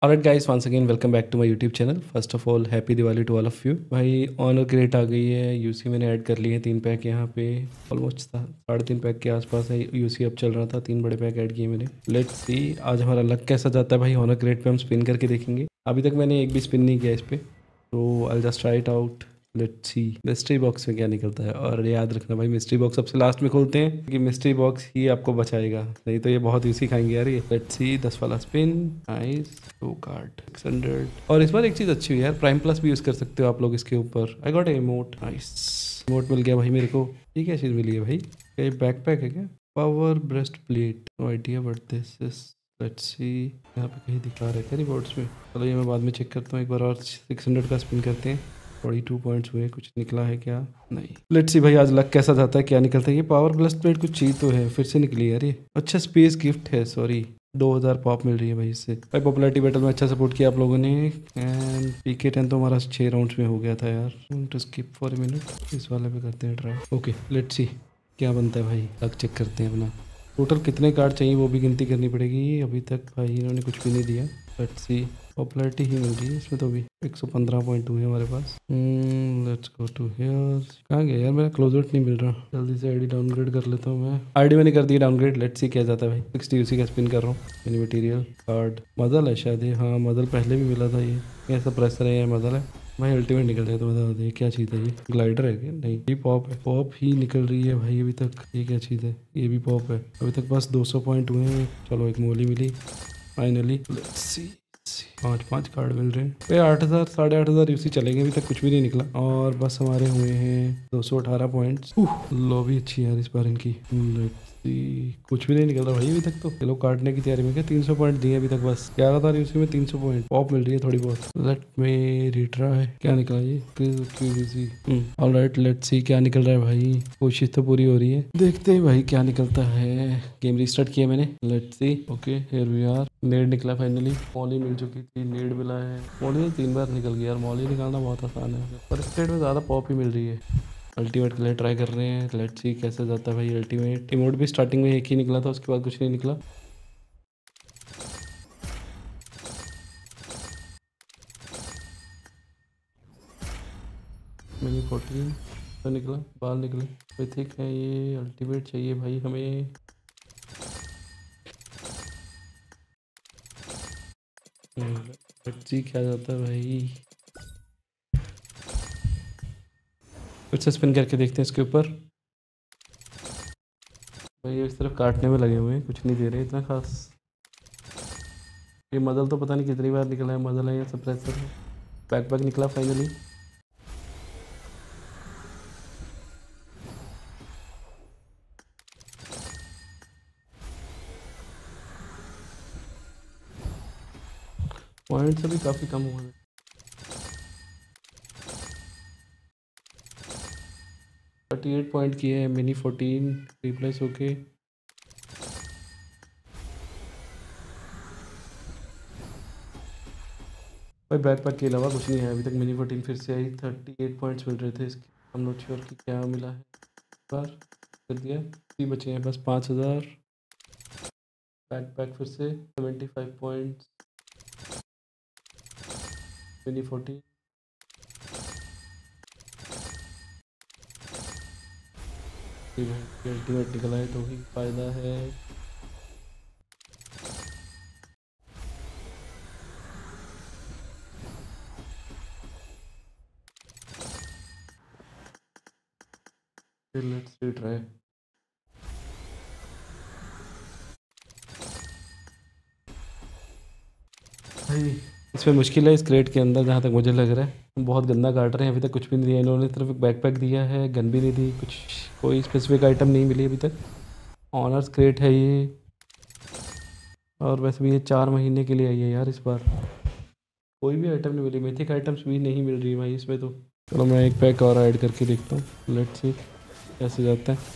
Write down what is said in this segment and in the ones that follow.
Alright guys, once again welcome back to my YouTube channel. First of all happy Diwali to all of you. भाई honor crate आ गई है, UC मैंने add कर लिए हैं 3 पैक यहाँ पे। ऑलमोस्ट 3.5 पैक के आसपास है, यूसी अब चल रहा था, 3 बड़े पैक ऐड किए मैंने। लेट्स सी आज हमारा लक कैसा जाता है भाई। ऑनर क्रेट पे हम स्पिन करके देखेंगे। अभी तक मैंने एक भी स्पिन नहीं किया इस पे, तो I just try it out. Let's see mystery box में क्या निकलता है। और याद रखना भाई, मिस्ट्री बॉक्स सबसे लास्ट में खोलते हैं कि मिस्ट्री बॉक्स ही आपको बचाएगा, नहीं तो ये बहुत यूसी खाएंगे यार ये। लेट्स सी 10 वाला स्पिन। Nice, 2 card 600। और इस बार एक चीज़ अच्छी हुई यार, प्राइम प्लस भी यूज़ कर सकते हो आप लोग इसके ऊपर। I got emote. Nice, emote मिल गया भाई मेरे को। ये क्या चीज़ मिली है भाई? क्या बैकपैक है क्या? Power breast plate, no idea but this is. Let's see, यहाँ पे कहीं दिखा रहा है क्या रिवॉर्ड्स में? चलो ये मैं बाद में चेक करता हूँ एक बार। और 600 का स्पिन करते हैं। 42 पॉइंट्स हुए, कुछ निकला है क्या? नहीं। लेट्स सी भाई आज लक कैसा जाता है, क्या निकलता है। ये पावर ब्रेस्ट प्लेट कुछ चीज तो है, फिर से निकली यार ये। अच्छा स्पेस गिफ्ट है, सॉरी। 2000 पॉप मिल रही है भाई इससे। भाई पॉपुलैरिटी बैटल में अच्छा सपोर्ट किया आप लोगों ने। एंड पीके 10 तो हमारा 6 राउंड्स में हो गया था यार। To skip for a minute, इस वाले पे करते हैं ट्राई। ओके लेट्स सी क्या बनता है भाई। लक चेक करते हैं अपना। टोटल कितने कार्ड चाहिए वो भी गिनती करनी पड़ेगी। अभी तक भाई इन्होंने कुछ भी नहीं दिया। लेट्स सी, पॉपुलैरिटी ही मिल रही है इसमें तो भी। 115 पॉइंट हुए हमारे पास। Let's go to here. कहाँ गया यार मेरा क्लोज आउट? नहीं मिल रहा। जल्दी से आईडी डाउनग्रेड कर लेता हूँ मैं। आईडी मैंने कर दी डाउनग्रेड। लेट्स सी क्या जाता है भाई। 60 उसी का स्पिन कर रहा हूँ। मिनी मटेरियल कार्ड मदल है शायद ये। हाँ मदल पहले भी मिला था ये। ऐसा प्रेसर है या मदल है भाई? अल्टीमेट निकल जाए तो बता दे क्या चीज़ है ये। ग्लाइडर है क्या? नहीं, ये पॉप है। पॉप ही निकल रही है भाई अभी तक। ये क्या चीज़ है? ये भी पॉप है। अभी तक बस 200 पॉइंट हुए हैं। चलो एक मोली मिली फाइनली। लेट्स सी, 5 कार्ड मिल रहे हैं भाई। 8000 8,500 यूसी चलेंगे। अभी तक कुछ भी नहीं निकला और बस हमारे हुए हैं 218 पॉइंट्स। लॉबी अच्छी है यार इस बार इनकी। लेट्स सी, कुछ भी नहीं निकल रहा भाई अभी तक तो। ये लोग काटने की तैयारी में क्या? 300 पॉइंट दिए अभी तक बस। 11,000 यूसी में 300 पॉइंट पॉप मिल रही है थोड़ी बहुत। लेट में रिट्राई। क्या निकला ये? क्यूबीसी। ऑलराइट लेट्स सी क्या निकल रहा है भाई। कोशिश तो पूरी हो रही है, देखते हैं भाई क्या निकलता है। गेम रिस्टार्ट किया मैंने। Let's see. Okay here we are. Ned निकला फाइनली। मॉली मिल चुकी थी, नेड मिला है। मॉली 3 बार निकल गया यार। मॉली निकालना बहुत आसान है, पर इस साइड में ज़्यादा पॉप ही मिल रही है। अल्टीमेट के लिए ट्राई कर रहे हैं। लेट्स सी कैसे जाता है भाई अल्टीमेट। इमोट भी स्टार्टिंग में एक ही निकला था, उसके बाद कुछ नहीं निकला। मिनी 14 तो निकला, बाल निकले। मिथिक है ये। अल्टीमेट चाहिए भाई हमें। लेट्स सी क्या जाता है भाई। फिर से स्पिन करके देखते हैं इसके ऊपर। भाई ये इस तरफ काटने में लगे हुए हैं, कुछ नहीं दे रहे इतना खास। ये मदल तो पता नहीं कितनी बार निकला है। मदल है या सप्रेसर है। बैकपैक निकला फाइनली। पॉइंट्स अभी काफ़ी कम हुए हैं। 38 पॉइंट किए हैं। मिनी 14 रिप्लेस होके। भाई बैकपैक के अलावा कुछ नहीं है अभी तक। मिनी 14 फिर से आई। 38 पॉइंट्स मिल रहे थे इसके। हम नॉट श्योर कि क्या मिला है। बार कर दिया। 3 बचे हैं बस। 5000। बैकपैक फिर से 75 पॉइंट्स। मिनी 14। अल्टीमेट निकला है तो ही फायदा है। Let's try. भाई इसमें मुश्किल है इस क्रेट के अंदर, जहाँ तक मुझे लग रहा है। बहुत गंदा काट रहे हैं। अभी तक कुछ भी नहीं दिया इन्होंने। सिर्फ एक बैकपैक दिया है, गन भी नहीं दी कुछ। कोई स्पेसिफिक आइटम नहीं मिली अभी तक। ऑनर्स क्रेट है ये। और वैसे भी ये 4 महीने के लिए आई है यार इस बार। कोई भी आइटम नहीं मिली। मिथिक आइटम्स भी नहीं मिल रही भाई इसमें तो। चलो मैं एक पैक और ऐड करके देखता हूँ। लेट्स सी कैसे जाता है।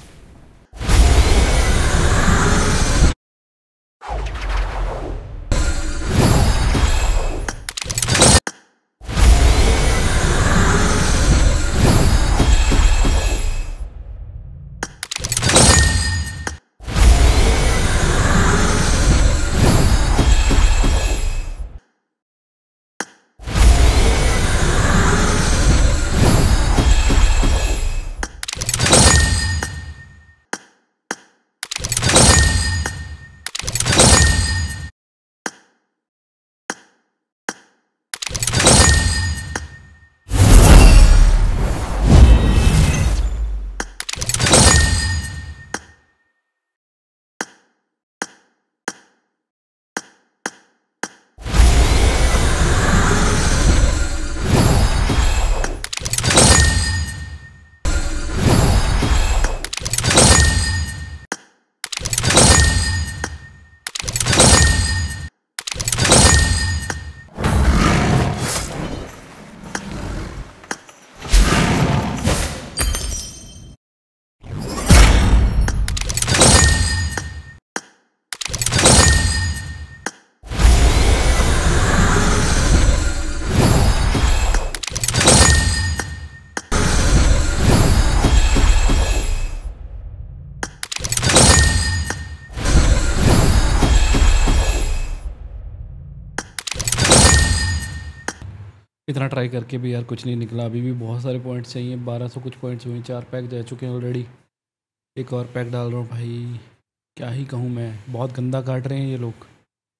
इतना ट्राई करके भी यार कुछ नहीं निकला। अभी भी बहुत सारे पॉइंट्स चाहिए, 1200 कुछ पॉइंट्स हुए, 4 पैक जा चुके हैं ऑलरेडी। एक और पैक डाल रहा हूँ भाई, क्या ही कहूँ मैं, बहुत गंदा काट रहे हैं ये लोग।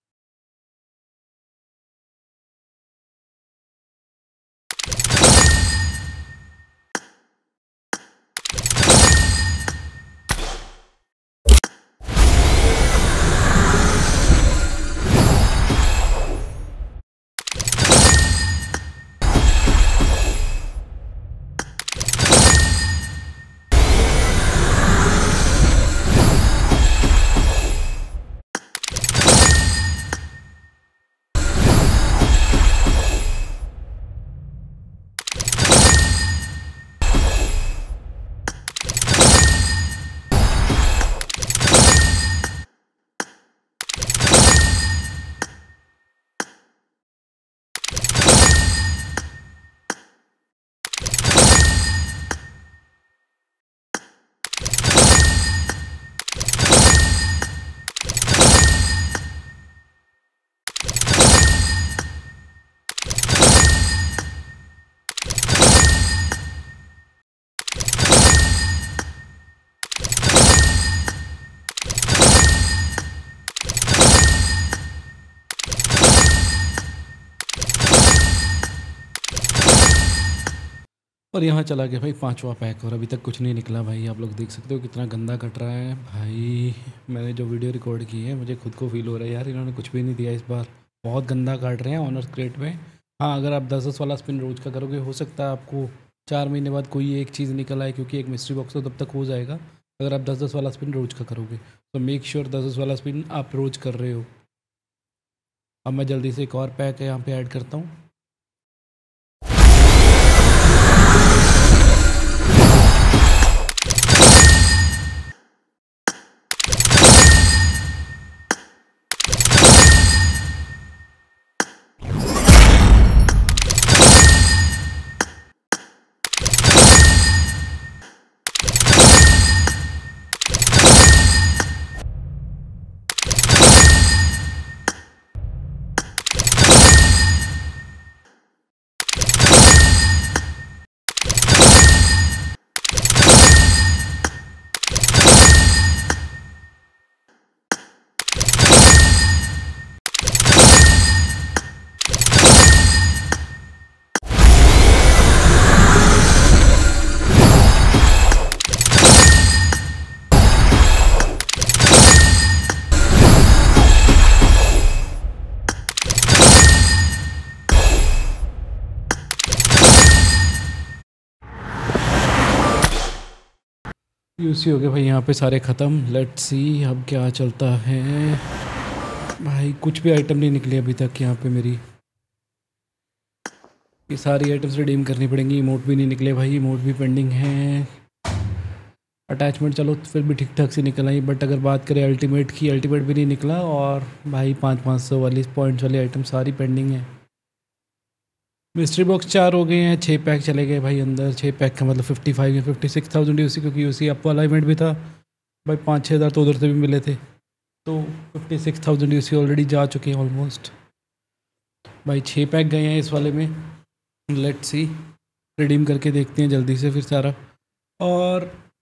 और यहाँ चला गया भाई 5वां पैक, और अभी तक कुछ नहीं निकला भाई। आप लोग देख सकते हो कितना गंदा कट रहा है भाई। मैंने जो वीडियो रिकॉर्ड की है, मुझे खुद को फील हो रहा है यार, इन्होंने कुछ भी नहीं दिया इस बार, बहुत गंदा काट रहे हैं ऑनर्स क्रेट में। हाँ, अगर आप 10-10 वाला स्पिन रोज का करोगे, हो सकता है आपको 4 महीने बाद कोई एक चीज़ निकल आए, क्योंकि एक मिस्ट्री बॉक्स तो तब तक हो जाएगा अगर आप 10-10 वाला स्पिन रोज का करोगे। तो मेक श्योर 10-10 वाला स्पिन आप रोज कर रहे हो। अब मैं जल्दी से एक और पैक यहाँ पे ऐड करता हूँ। यूसी हो गए भाई यहाँ पे सारे ख़त्म। लेट्स सी अब क्या चलता है भाई। कुछ भी आइटम नहीं निकली अभी तक यहाँ पे मेरी। ये सारी आइटम्स रिडीम करनी पड़ेंगी। इमोट भी नहीं निकले भाई, इमोट भी पेंडिंग है। अटैचमेंट चलो फिर भी ठीक ठाक से निकल आई, बट अगर बात करें अल्टीमेट की, अल्टीमेट भी नहीं निकला। और भाई 500-500 वाली पॉइंट्स वाली आइटम सारी पेंडिंग है। मिस्ट्री बॉक्स 4 हो गए हैं, 6 पैक चले गए भाई अंदर। 6 पैक का मतलब 55 या 56,000 यूसी, क्योंकि यूसी अप वाला इवेंट भी था भाई। 5-6 हज़ार तो उधर से भी मिले थे, तो 56,000 यूसी ऑलरेडी जा चुके हैं ऑलमोस्ट भाई। 6 पैक गए हैं इस वाले में। लेट्स सी, रिडीम करके देखते हैं जल्दी से फिर सारा। और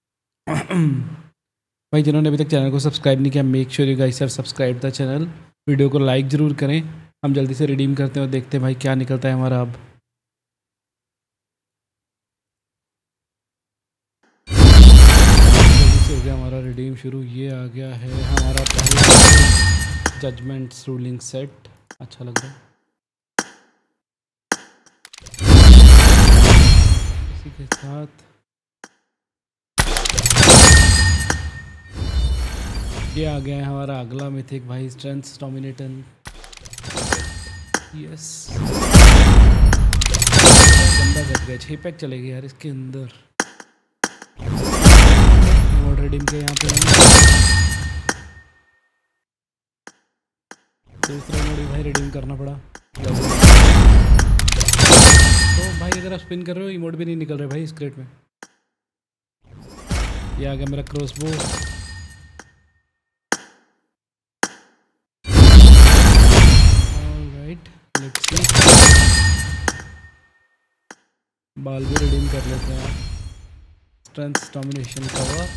भाई जिन्होंने अभी तक चैनल को सब्सक्राइब नहीं किया, make sure you guys have subscribe the channel. Video को लाइक ज़रूर करें। हम जल्दी से रिडीम करते हैं और देखते हैं भाई क्या निकलता है हमारा अब। जल्दी से हो गया हमारा रिडीम शुरू। ये आ गया है हमारा पहला जजमेंट्स रूलिंग सेट, अच्छा लग रहा है। इसी के साथ ये आ गया है हमारा अगला मिथिक भाई, स्ट्रेंथ डोमिनेटर। यस, गंदा घट गया। 6 पैक चले गए यार इसके अंदर। मोड रिडीम के यहाँ पे दूसरा मोड भी भाई रिडीम करना पड़ा। तो भाई अगर आप स्पिन कर रहे हो, इमोट भी नहीं निकल रहे भाई इस क्रेट में। ये आ गया मेरा क्रॉसबो। Alright, let's see. बाल भी रिडीम कर लेते हैं। Strength domination cover.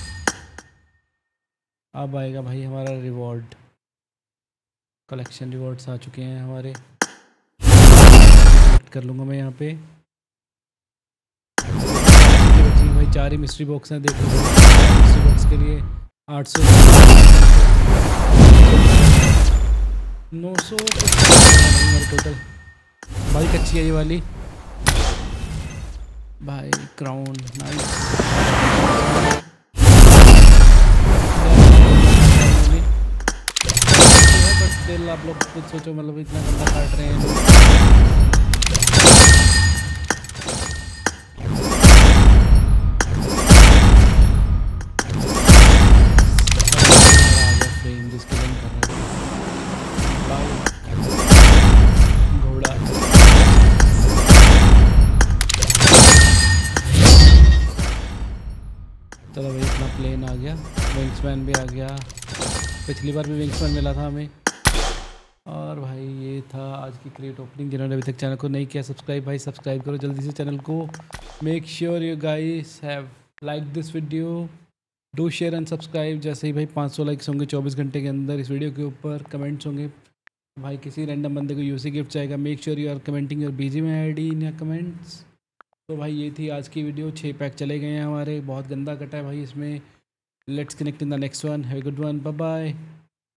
अब आएगा भाई हमारा रिवॉर्ड। कलेक्शन रिवॉर्ड्स आ चुके हैं हमारे, कलेक्ट कर लूँगा मैं यहाँ पे। भाई 4 ही मिस्ट्री बॉक्स हैं, देख लो। मिस्ट्री बॉक्स के लिए 800 900 टोटल। भाई कच्ची है ये वाली भाई। Crown nice. बट स्टिल आप लोग खुद सोचो, मतलब इतना गंदा काट रहे हैं। फ्रेम जिसके लिए कर रहे हैं घोड़ा। चलो भाई इतना प्लेन आ गया, विंग्समैन भी आ गया। पिछली बार भी विंग्समैन मिला था हमें। और भाई ये था आज की क्रेट ओपनिंग। जिन्होंने अभी तक चैनल को नहीं किया सब्सक्राइब, भाई सब्सक्राइब करो जल्दी से चैनल को। Make sure you guys have like this video, do share and subscribe. जैसे ही भाई 500 लाइक्स होंगे 24 घंटे के अंदर इस वीडियो के ऊपर, कमेंट्स होंगे भाई किसी रैंडम बंदे को यूसी गिफ्ट जाएगा। Make sure you are commenting your BGM ID in या कमेंट्स। तो भाई ये थी आज की वीडियो। 6 पैक चले गए हैं हमारे, बहुत गंदा कटा है भाई इसमें। Let's connect in the next one. Have a good one, bye bye.